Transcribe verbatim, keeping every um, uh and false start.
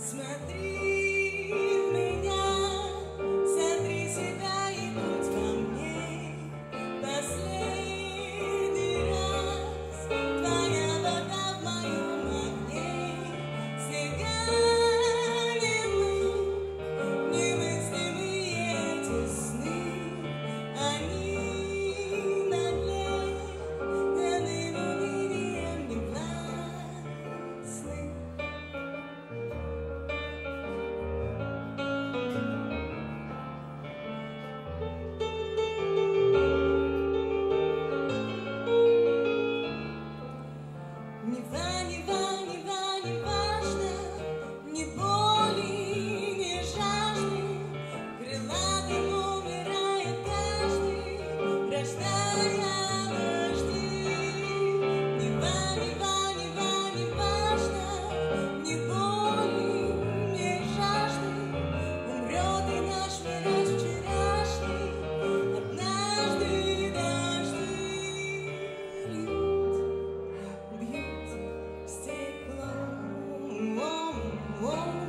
Смотри в меня, сотри себя и будь во мне. Последний раз твоя вода в моем огне. Слегали мы, немыслимые эти сны. Они наглеют, иным унынием не властны. Нева, нева, нева, не важно, ни боли, ни жажды. Крылатым умирает каждый, рождая вожди. Нева, нева, нева, не важно, ни боли, ни жажды. Умрет и наш мираж вчерашний, однажды дожди льют. Бьют в стекло,